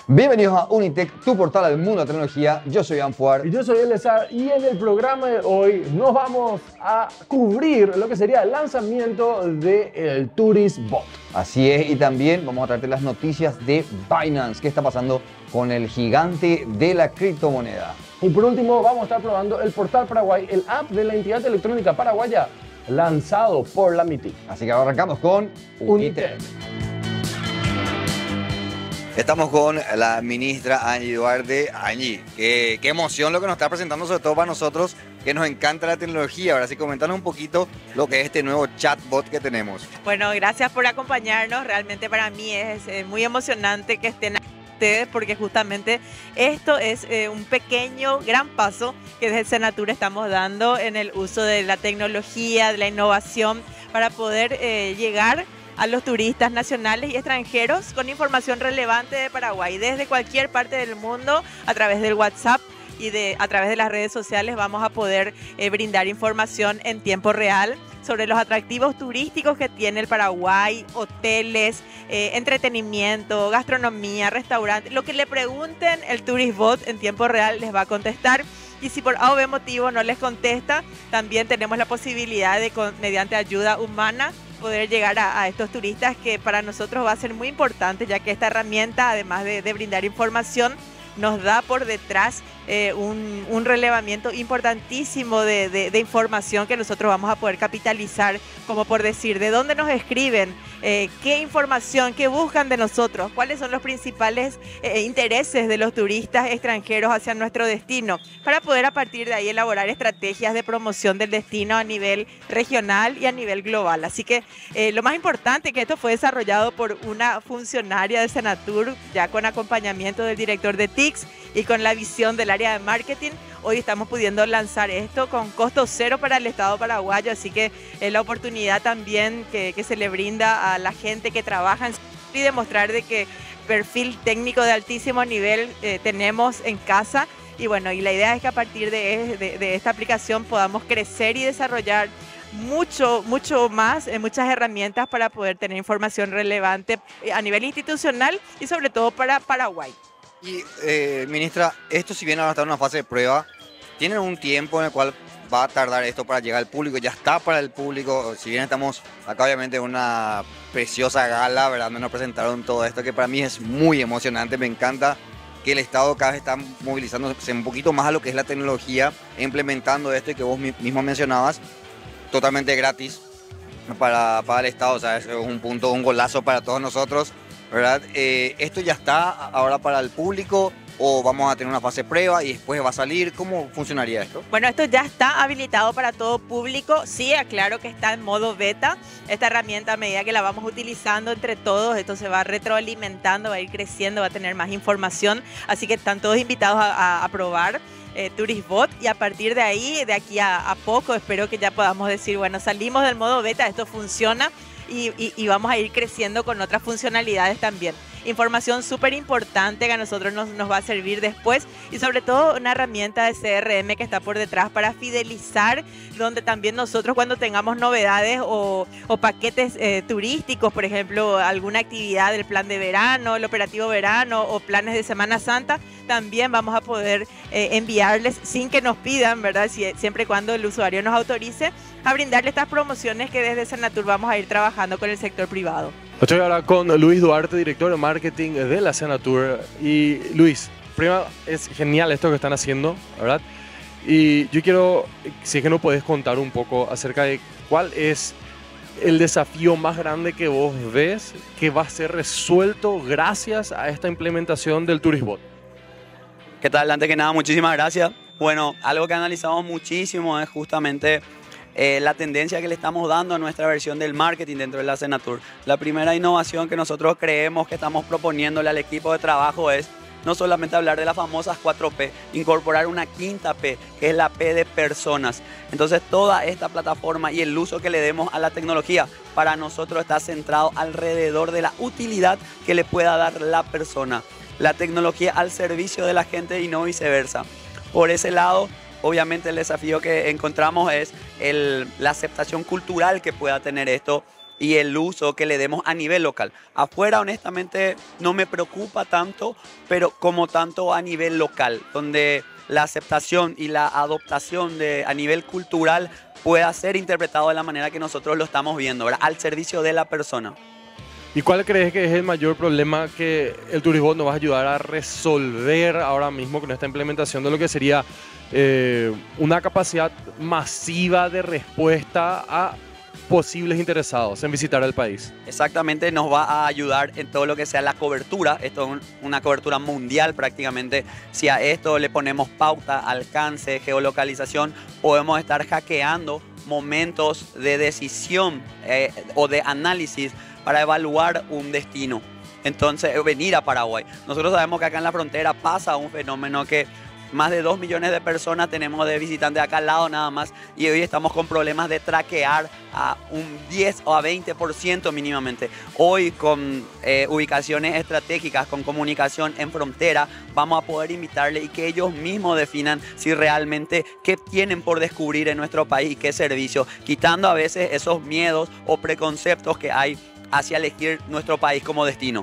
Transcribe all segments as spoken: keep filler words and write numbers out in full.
Bienvenidos a Unitec, tu portal al mundo de la tecnología. Yo soy Anfuar. Y yo soy Elezar, y en el programa de hoy nos vamos a cubrir lo que sería el lanzamiento del Turisbot. Así es, y también vamos a traerte las noticias de Binance. ¿Qué está pasando con el gigante de la criptomoneda? Y por último vamos a estar probando el Portal Paraguay, el app de la entidad electrónica paraguaya, lanzado por la MITIC. Así que ahora arrancamos con Unitec. Unitec. Estamos con la ministra Angie Duarte. Angie, qué, qué emoción lo que nos está presentando, sobre todo para nosotros que nos encanta la tecnología. Ahora sí, comentanos un poquito lo que es este nuevo chatbot que tenemos. Bueno, gracias por acompañarnos. Realmente para mí es eh, muy emocionante que estén ustedes, porque justamente esto es eh, un pequeño, gran paso que desde Senatur estamos dando en el uso de la tecnología, de la innovación, para poder eh, llegar a los turistas nacionales y extranjeros con información relevante de Paraguay. Desde cualquier parte del mundo, a través del WhatsApp y de, a través de las redes sociales, vamos a poder eh, brindar información en tiempo real sobre los atractivos turísticos que tiene el Paraguay, hoteles, eh, entretenimiento, gastronomía, restaurantes. Lo que le pregunten, el Turisbot en tiempo real les va a contestar. Y si por A o B motivo no les contesta, también tenemos la posibilidad de, con, mediante ayuda humana, poder llegar a, a estos turistas, que para nosotros va a ser muy importante, ya que esta herramienta, además de, de brindar información, nos da por detrás eh, un, un relevamiento importantísimo de, de, de información que nosotros vamos a poder capitalizar, como por decir, de dónde nos escriben, eh, qué información, qué buscan de nosotros, cuáles son los principales eh, intereses de los turistas extranjeros hacia nuestro destino, para poder a partir de ahí elaborar estrategias de promoción del destino a nivel regional y a nivel global. Así que eh, lo más importante, que esto fue desarrollado por una funcionaria de Senatur, ya con acompañamiento del director de T I C y con la visión del área de marketing. Hoy estamos pudiendo lanzar esto con costo cero para el Estado paraguayo, así que es la oportunidad también que, que se le brinda a la gente que trabaja en y demostrar de que perfil técnico de altísimo nivel eh, tenemos en casa. Y bueno, y la idea es que a partir de, de, de esta aplicación podamos crecer y desarrollar mucho, mucho más, eh, muchas herramientas para poder tener información relevante a nivel institucional y sobre todo para Paraguay. Y, eh, ministra, esto si bien ahora está en una fase de prueba, ¿tienen un tiempo en el cual va a tardar esto para llegar al público? ¿Ya está para el público? Si bien estamos acá obviamente en una preciosa gala, ¿verdad? Donde nos presentaron todo esto, que para mí es muy emocionante. Me encanta que el Estado cada vez está movilizándose un poquito más a lo que es la tecnología, implementando esto, y que vos mismo mencionabas, totalmente gratis para, para el Estado. O sea, es un punto, un golazo para todos nosotros, ¿verdad? Eh, ¿Esto ya está ahora para el público o vamos a tener una fase de prueba y después va a salir? ¿Cómo funcionaría esto? Bueno, esto ya está habilitado para todo público. Sí, aclaro que está en modo beta. Esta herramienta, a medida que la vamos utilizando entre todos, esto se va retroalimentando, va a ir creciendo, va a tener más información. Así que están todos invitados a, a, a probar eh, Turisbot, y a partir de ahí, de aquí a, a poco, espero que ya podamos decir, bueno, salimos del modo beta, esto funciona. Y, y, y vamos a ir creciendo con otras funcionalidades también. Información súper importante que a nosotros nos, nos va a servir después, y sobre todo una herramienta de C R M que está por detrás para fidelizar, donde también nosotros, cuando tengamos novedades o, o paquetes eh, turísticos, por ejemplo, alguna actividad del plan de verano, el operativo verano o planes de Semana Santa, también vamos a poder eh, enviarles sin que nos pidan, ¿verdad? Si, siempre y cuando el usuario nos autorice, a brindarle estas promociones que desde Senatur vamos a ir trabajando con el sector privado. Estoy ahora con Luis Duarte, director de marketing de la Senatur. Y Luis, primero, es genial esto que están haciendo, ¿verdad? Y yo quiero, si es que nos podés contar un poco acerca de cuál es el desafío más grande que vos ves que va a ser resuelto gracias a esta implementación del Turisbot. ¿Qué tal? Antes que nada, muchísimas gracias. Bueno, algo que analizamos muchísimo es justamente eh, la tendencia que le estamos dando a nuestra versión del marketing dentro de la Senatur. La primera innovación que nosotros creemos que estamos proponiéndole al equipo de trabajo es no solamente hablar de las famosas cuatro P, incorporar una quinta P, que es la P de personas. Entonces, toda esta plataforma y el uso que le demos a la tecnología para nosotros está centrado alrededor de la utilidad que le pueda dar la persona. La tecnología al servicio de la gente y no viceversa. Por ese lado, obviamente el desafío que encontramos es el, la aceptación cultural que pueda tener esto y el uso que le demos a nivel local. Afuera, honestamente, no me preocupa tanto, pero como tanto a nivel local, donde la aceptación y la adoptación de, a nivel cultural pueda ser interpretado de la manera que nosotros lo estamos viendo, ¿verdad? Al servicio de la persona. ¿Y cuál crees que es el mayor problema que el Turisbot nos va a ayudar a resolver ahora mismo con esta implementación de lo que sería eh, una capacidad masiva de respuesta a posibles interesados en visitar el país? Exactamente, nos va a ayudar en todo lo que sea la cobertura. Esto es un, una cobertura mundial prácticamente. Si a esto le ponemos pauta, alcance, geolocalización, podemos estar hackeando momentos de decisión eh, o de análisis para evaluar un destino. Entonces, venir a Paraguay. Nosotros sabemos que acá en la frontera pasa un fenómeno que más de dos millones de personas tenemos de visitantes acá al lado nada más, y hoy estamos con problemas de traquear a un diez o a veinte por ciento mínimamente. Hoy con eh, ubicaciones estratégicas, con comunicación en frontera, vamos a poder invitarle y que ellos mismos definan si realmente qué tienen por descubrir en nuestro país y qué servicio, quitando a veces esos miedos o preconceptos que hay hacia elegir nuestro país como destino.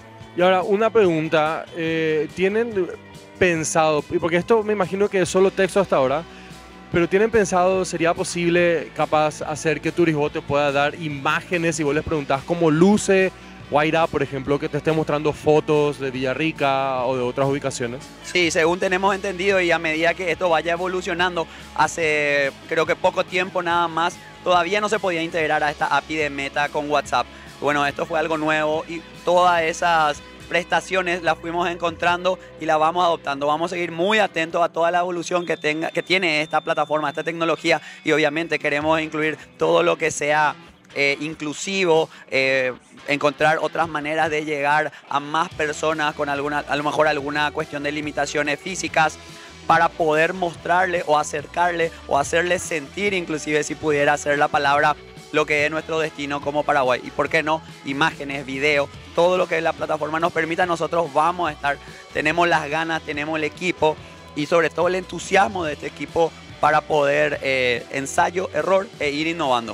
Y ahora, una pregunta, eh, ¿tienen pensado, y porque esto me imagino que es solo texto hasta ahora, pero tienen pensado, sería posible capaz hacer que Turisbot te pueda dar imágenes y vos les preguntás cómo luce Guairá, por ejemplo, que te esté mostrando fotos de Villarrica o de otras ubicaciones? Sí, según tenemos entendido, y a medida que esto vaya evolucionando, hace creo que poco tiempo nada más, todavía no se podía integrar a esta A P I de Meta con WhatsApp. Bueno, esto fue algo nuevo y todas esas prestaciones las fuimos encontrando y las vamos adoptando. Vamos a seguir muy atentos a toda la evolución que, tenga, que tiene esta plataforma, esta tecnología, y obviamente queremos incluir todo lo que sea eh, inclusivo, eh, encontrar otras maneras de llegar a más personas con alguna, a lo mejor alguna cuestión de limitaciones físicas, para poder mostrarle o acercarle o hacerle sentir, inclusive si pudiera ser la palabra, lo que es nuestro destino como Paraguay. Y por qué no, imágenes, videos, todo lo que la plataforma nos permita, nosotros vamos a estar, tenemos las ganas, tenemos el equipo y sobre todo el entusiasmo de este equipo para poder eh, ensayo, error e ir innovando.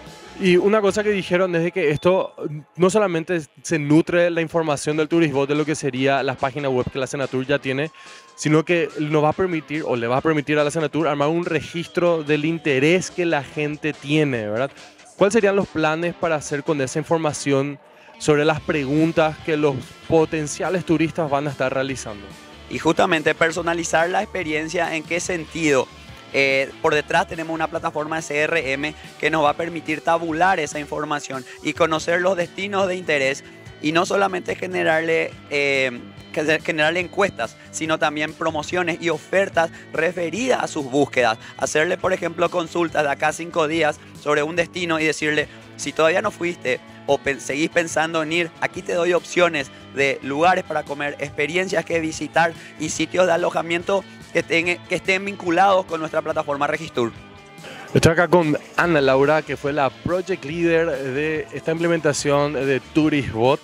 Y una cosa que dijeron es de que esto no solamente se nutre la información del Turisbot de lo que sería las páginas web que la Senatur ya tiene, sino que nos va a permitir o le va a permitir a la Senatur armar un registro del interés que la gente tiene, ¿verdad? ¿Cuáles serían los planes para hacer con esa información sobre las preguntas que los potenciales turistas van a estar realizando? Y justamente personalizar la experiencia, ¿en qué sentido? Eh, por detrás tenemos una plataforma de C R M que nos va a permitir tabular esa información y conocer los destinos de interés, y no solamente generarle, eh, generarle encuestas, sino también promociones y ofertas referidas a sus búsquedas. Hacerle, por ejemplo, consultas de acá a cinco días sobre un destino y decirle, si todavía no fuiste o pe- seguís pensando en ir, aquí te doy opciones de lugares para comer, experiencias que visitar y sitios de alojamiento que, ten, que estén vinculados con nuestra plataforma Registur. Estoy acá con Ana Laura, que fue la Project Leader de esta implementación de Turisbot.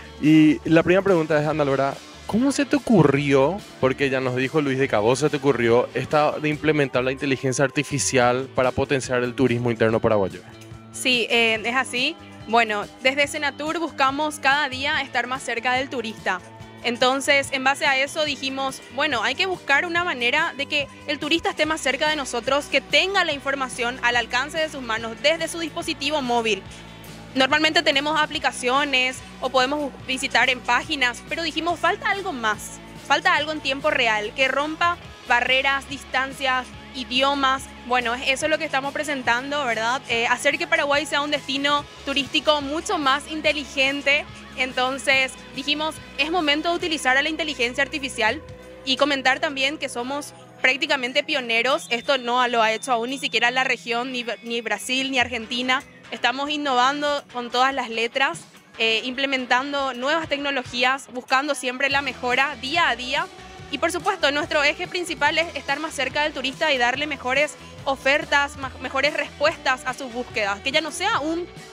Y la primera pregunta es, Ana Laura, ¿cómo se te ocurrió, porque ya nos dijo Luis de Cabo, se te ocurrió esta de implementar la inteligencia artificial para potenciar el turismo interno paraguayo? Sí, eh, es así. Bueno, desde Senatur buscamos cada día estar más cerca del turista. Entonces, en base a eso dijimos, bueno, hay que buscar una manera de que el turista esté más cerca de nosotros, que tenga la información al alcance de sus manos desde su dispositivo móvil. Normalmente tenemos aplicaciones o podemos visitar en páginas, pero dijimos, falta algo más, falta algo en tiempo real, que rompa barreras, distancias, idiomas. Bueno, eso es lo que estamos presentando, ¿verdad? Eh, hacer que Paraguay sea un destino turístico mucho más inteligente. Entonces dijimos, es momento de utilizar a la inteligencia artificial, y comentar también que somos prácticamente pioneros. Esto no lo ha hecho aún ni siquiera la región, ni, ni Brasil, ni Argentina. Estamos innovando con todas las letras, eh, implementando nuevas tecnologías, buscando siempre la mejora día a día. Y por supuesto, nuestro eje principal es estar más cerca del turista y darle mejores ofertas, mejores respuestas a sus búsquedas. Que ya no sea un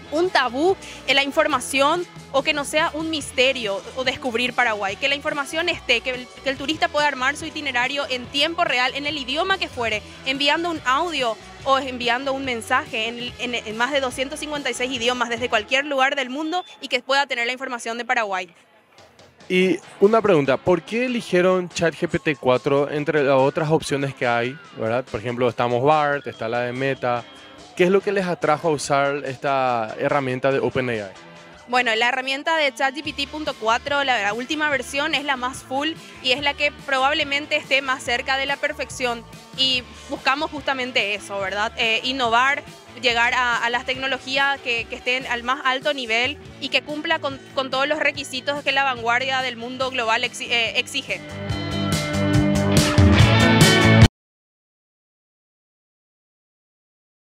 un tabú en la información o que no sea un misterio o descubrir Paraguay, que la información esté, que el, que el turista pueda armar su itinerario en tiempo real, en el idioma que fuere, enviando un audio o enviando un mensaje en, en, en más de doscientos cincuenta y seis idiomas desde cualquier lugar del mundo y que pueda tener la información de Paraguay. Y una pregunta, ¿por qué eligieron ChatGPT cuatro entre las otras opciones que hay, ¿verdad? Por ejemplo, estamos BART, está la de Meta. ¿Qué es lo que les atrajo a usar esta herramienta de OpenAI? Bueno, la herramienta de ChatGPT punto cuatro, la, la última versión, es la más full y es la que probablemente esté más cerca de la perfección. Y buscamos justamente eso, ¿verdad? Eh, innovar, llegar a, a las tecnologías que, que estén al más alto nivel y que cumpla con, con todos los requisitos que la vanguardia del mundo global exi- eh, exige.